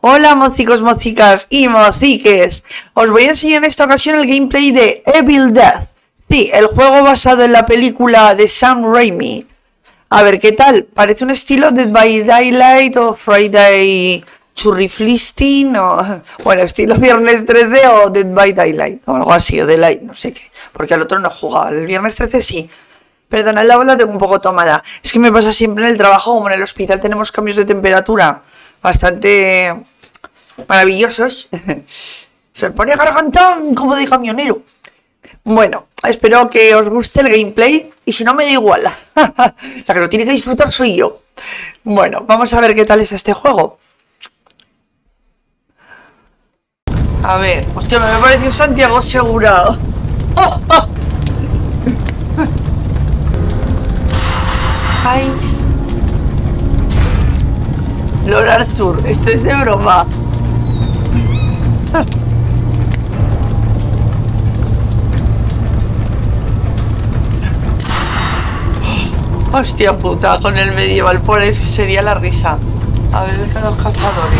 Hola mocicos, mocicas y mociques. Os voy a enseñar en esta ocasión el gameplay de Evil Dead. Sí, el juego basado en la película de Sam Raimi. A ver qué tal. Parece un estilo Dead by Daylight o Friday Churriflisting o... Bueno, estilo Viernes 13 o Dead by Daylight o algo así, o Daylight, no sé qué. Porque al otro no he jugado. El Viernes 13 sí. Perdona, la voz la tengo un poco tomada. Es que me pasa siempre en el trabajo, como en el hospital tenemos cambios de temperatura bastante maravillosos. Se me pone gargantón como de camionero. Bueno, espero que os guste el gameplay y si no me da igual. La que lo tiene que disfrutar soy yo. Bueno, vamos a ver qué tal es este juego. A ver, hostia, me parece un Santiago Segurado. Lord Arthur, esto es de broma. Hostia puta, con el medieval por eso sería la risa. A ver, deja los cazadores.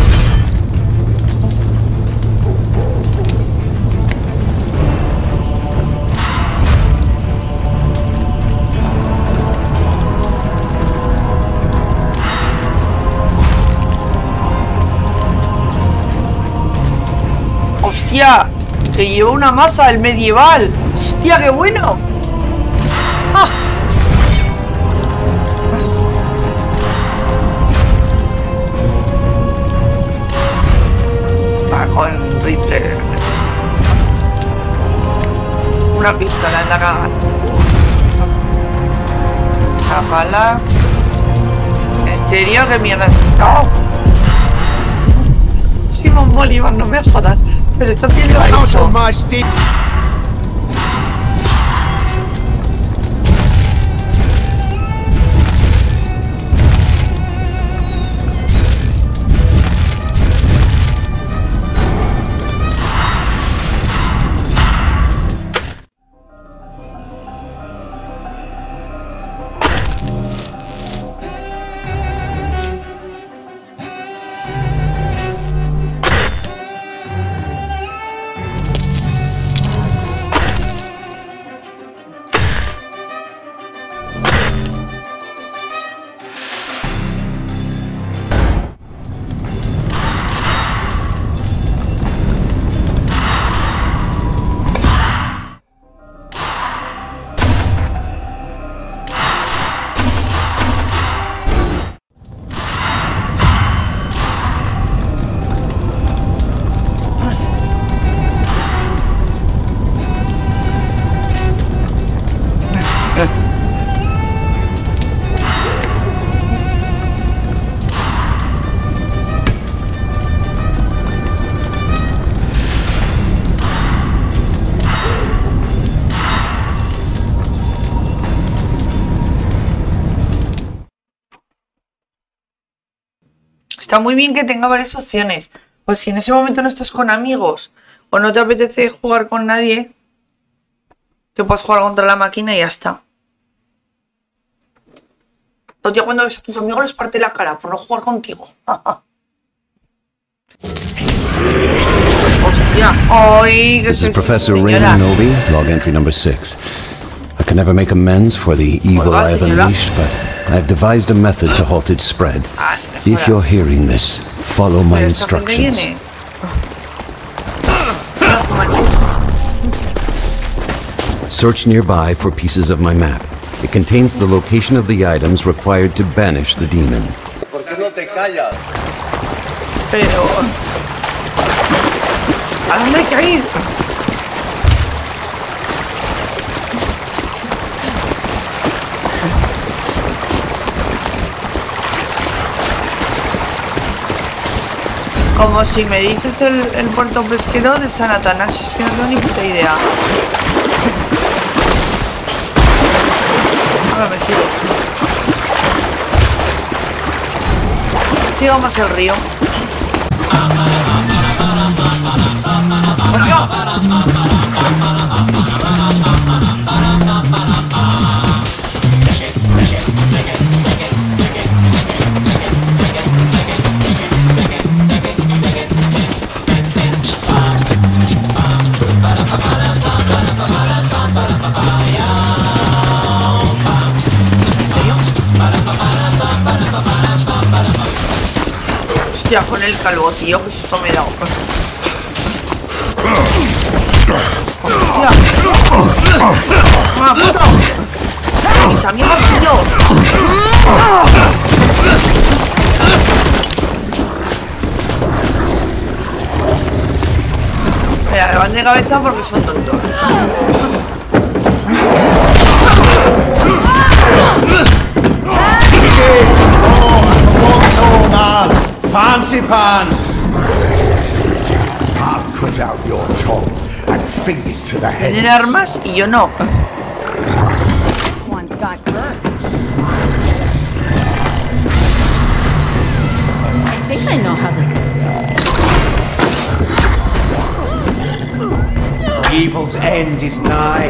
¡Hostia! Que lleva una maza el medieval. ¡Hostia, qué bueno! ¡Ah! Va con rifle. Una pistola en la caja. La pala. ¿En serio? ¿Qué mierda? ¡No! Simón Bolívar, no me jodas. Pero esto quién lo ha hecho. Está muy bien que tenga varias opciones. Pues si en ese momento no estás con amigos o no te apetece jugar con nadie, te puedes jugar contra la máquina y ya está. O tío, cuando ves a tus amigos les parte la cara por no jugar contigo. Hostia. Ay, que This is Professor Raymond Novi, log entry number 6. I can never make amends for the evil I have unleashed, but I have devised a method to halt its spread. If you're hearing this, follow my instructions. Search nearby for pieces of my map. It contains the location of the items required to banish the demon. ¿Por qué no te callas? Pero... ¿a dónde hay que ir? Como si me dices el puerto pesquero de San Atanasio, es que no tengo ni puta idea. Ahora me sigo. Sigamos el río. Hostia, con el calvo, tío, que esto me da. Hostia. ¡Ah, puto! Mis amigos y yo. Mira, le van de cabeza porque son tontos. Fancy pants! I'll cut out your tongue and feed it to the head. Tienen armas y yo no. One's got birth. I think I know how this. Evil's end is nigh.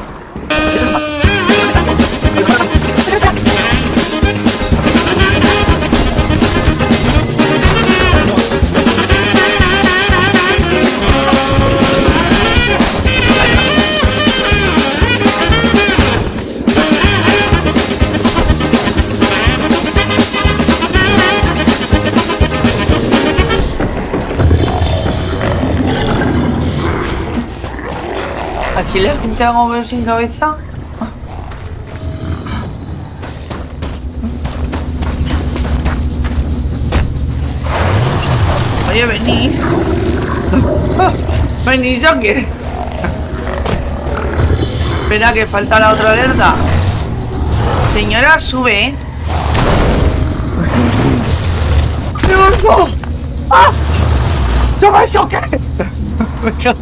Aquí la gente hago ver sin cabeza. Oye, venís. ¿Venís o qué? Espera, que falta la otra alerta. Señora, sube, ¿eh? ¡Qué gordo! ¡Ah! ¿Sube eso o qué? Me cago.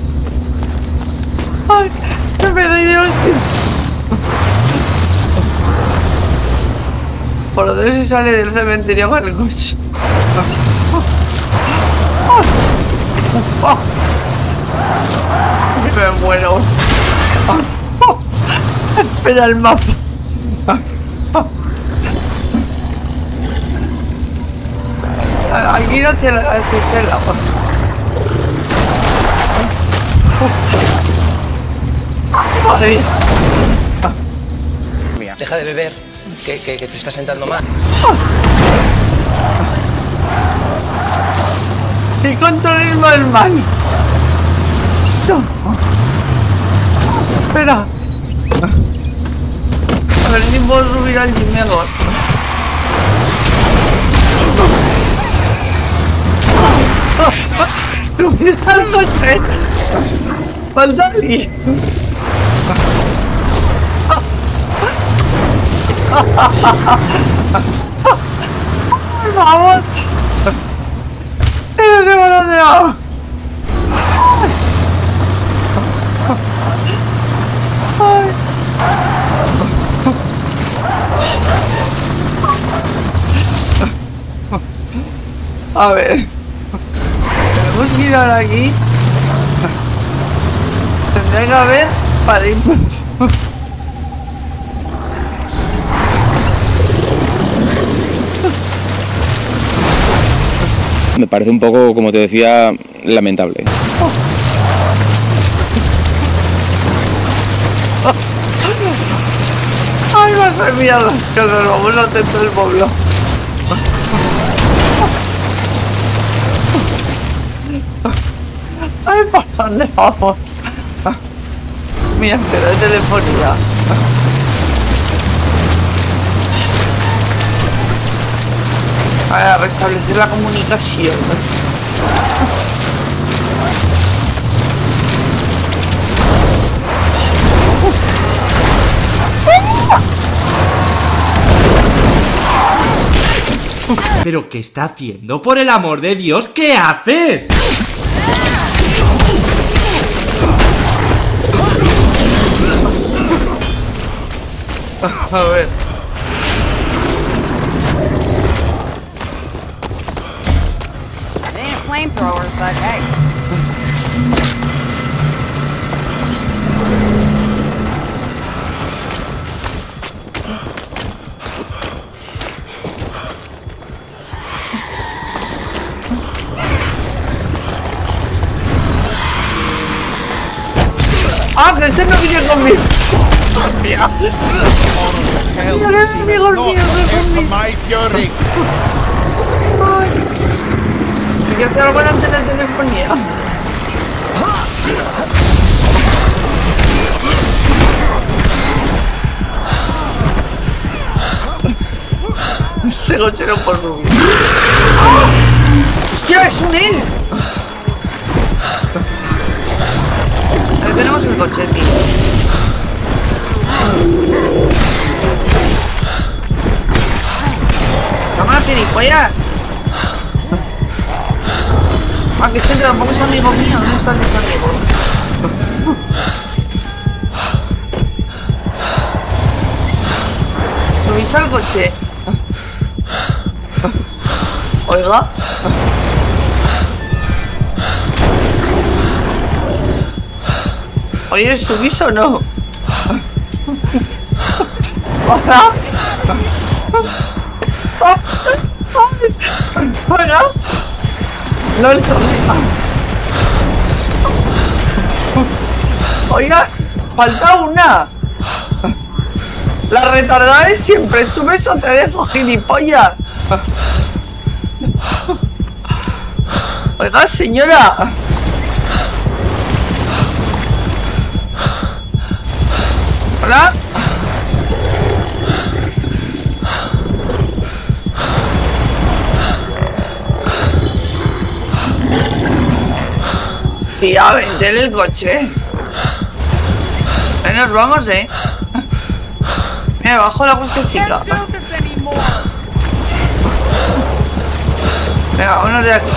¡Ay! ¡Qué pedo de hostia! Por lo menos se sale del cementerio con el coche. Me muero. Espera el mapa. Aquí no hacia el agua. Madre mía. Deja de beber, que te está sentando mal. Y controlismo el mal. No. Espera. A ver si puedo subir al Jimegor. ¡Subir al coche! ¡Valdali! ¡Vamos! ¡Ellos se van a hacer! A ver, tenemos que ir ahora aquí. Tendría que haber para ir. Me parece un poco, como te decía, lamentable. Ay, vas a mirar las cosas, vamos a hacer todo el pueblo. Ay, ¿por dónde vamos? Mira, pero de telefonía. A restablecer la comunicación. ¿Pero qué está haciendo? ¡Por el amor de Dios! ¿Qué haces? A ver. They ain't flamethrowers, but hey. ¡Ah, que este no viene conmigo! ¡Mira! ¡Mira, enemigos míos, no conmigo! ¡Ay! que hacer algo en la telefonía. Este coche no por rubio. ¡Hostia, es un él! Ahí tenemos el coche, tío. ¡Cámara, gilipollas! Ah, que este tampoco es amigo mío. ¿Dónde están mis amigos? ¿Subís al coche? Oiga. Oye, ¿subís o no? Hola. Hola. No le Oiga, falta una. La retardada es siempre subes o te dejo, gilipollas. Oiga, señora. Hola. Tía, vente en el coche. Nos vamos, Mira, bajo la cuestecita. Venga, vámonos de aquí.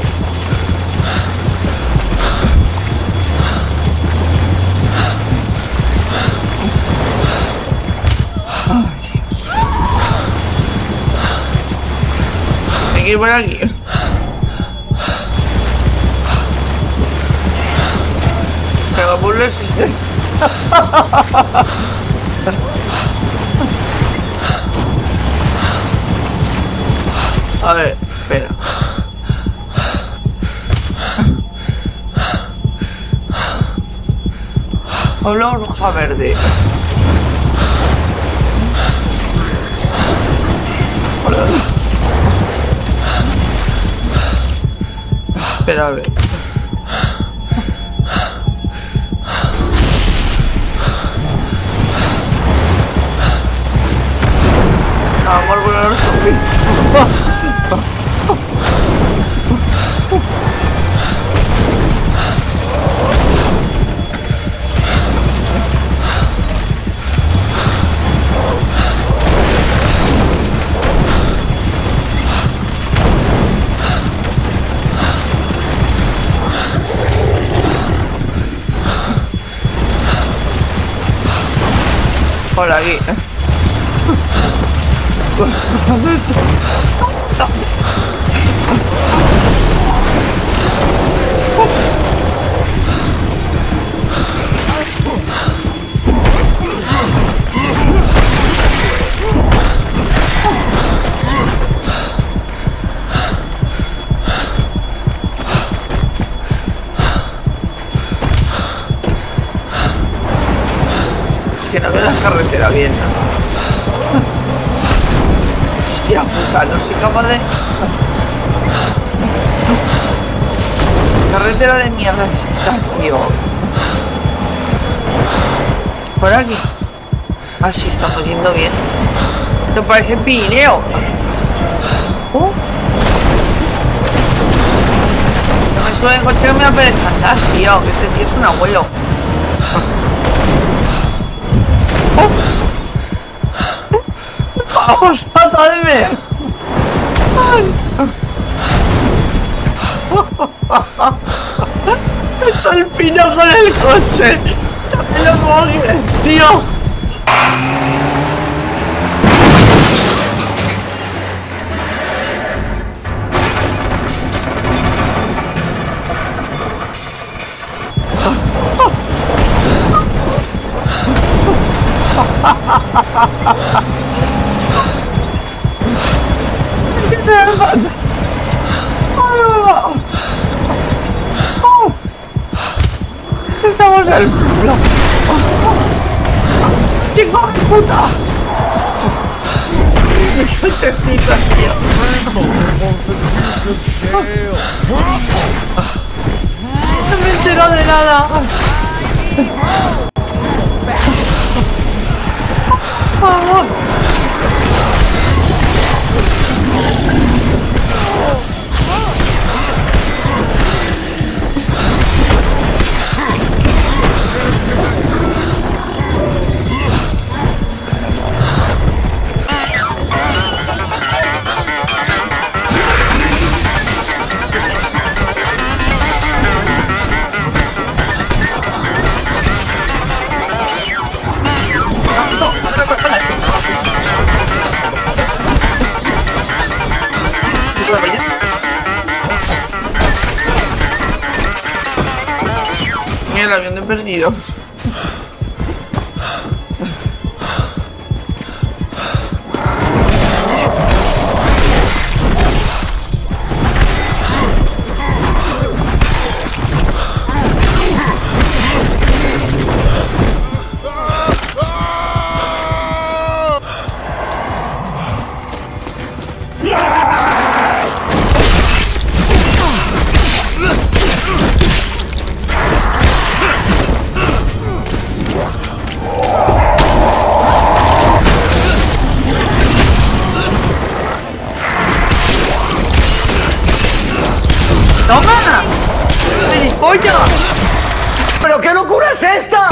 Ay, Dios. Hay que ir por aquí. Pero por no existe. A ver, espera. Hola, bruja verde. Hola. Espera, a ver. Vamos a volar por aquí. Es que no veo la carretera bien. Hostia puta, no soy capaz de... Carretera de mierda es esta, tío. Por aquí. Ah, sí, estamos yendo bien. ¿Te parece Pirineo? No me sube en coche, no me apetece andar, tío. Que este tío es un abuelo. ¡Vamos, matadme! ¡He hecho el pino con el coche! ¡No me lo mojes, tío! Estamos al culo. ¡Chico de puta! Mi cochecito, tío. No me entero de nada. Por favor. Mira el avión de perdidos. ¡Toma! ¡Gilipollas! ¿Pero qué locura es esta?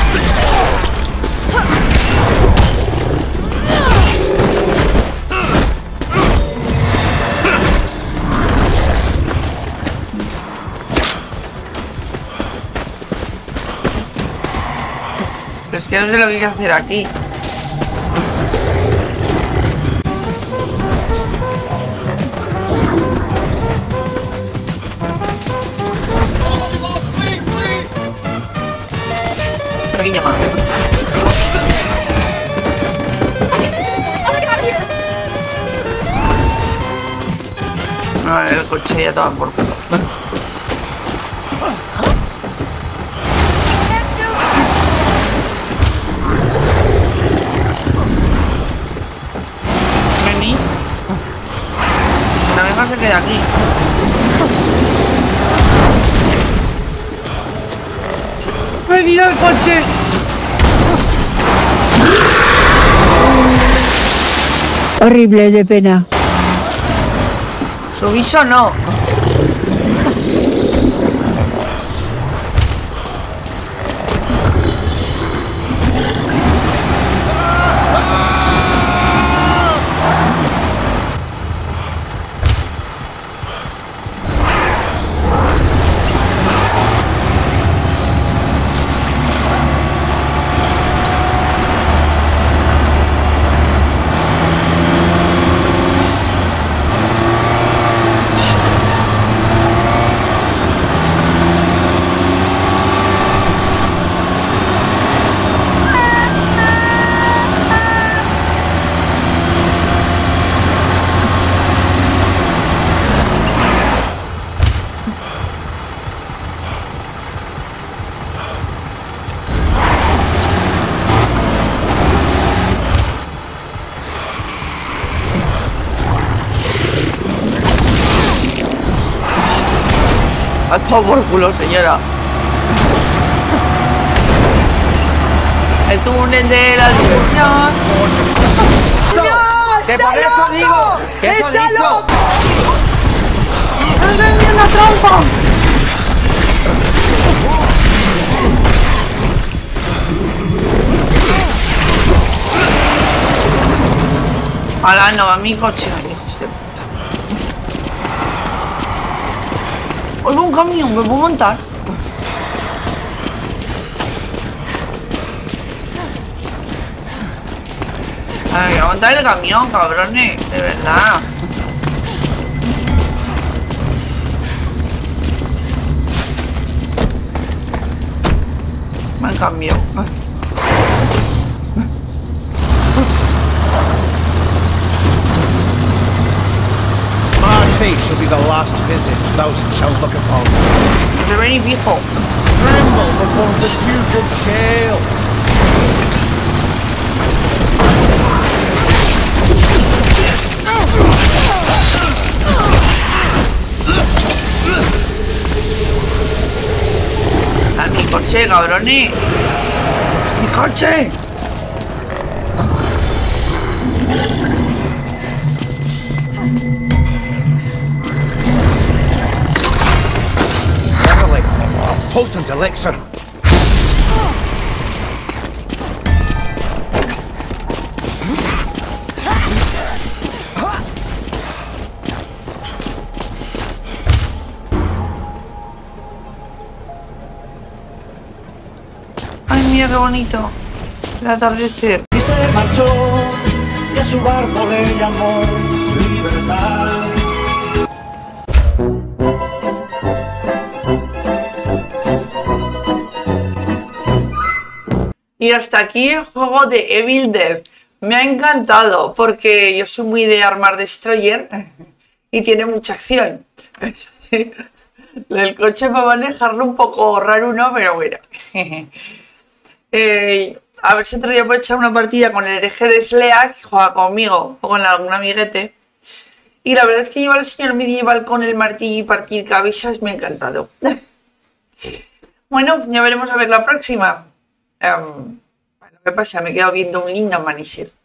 Pero es que no sé lo que hay que hacer aquí. Aquí llama. No, el coche ya estaba por culo. Vení. La abeja se queda aquí. Venid al coche. Horrible, de pena. ¿Subís o no? A todo por culo, señora. El túnel de la diversión. ¡No! ¡Que por eso digo! ¡Que eso he ¡Está dicho! loco! ¡No tenía una trampa! Ahora no, a mi coche, hijos de puta. Oigo un camión, ¿me puedo montar? Ay, voy a montar el camión, cabrones, de verdad. Me han cambiado. March should be the last visit thousands shall look upon. No se ve ni fijo. Tremble before the Duke of Shale. coche, cabrones. ¡Mi coche! Potent elixir. Ay, mira qué bonito. El atardecer. Y se marchó, y a su barco le llamó Libertad. Y hasta aquí el juego de Evil Dead. Me ha encantado porque yo soy muy de Armor Destroyer y tiene mucha acción. El coche para manejarlo un poco raro, ¿no? Pero bueno. A ver si otro día puedo echar una partida con el hereje de Sleak, que juega conmigo o con algún amiguete. Y la verdad es que llevar al señor medieval con el martillo y partir cabezas me ha encantado. Bueno, ya veremos a ver la próxima. Lo que pasa, me he quedado viendo un lindo amanecer.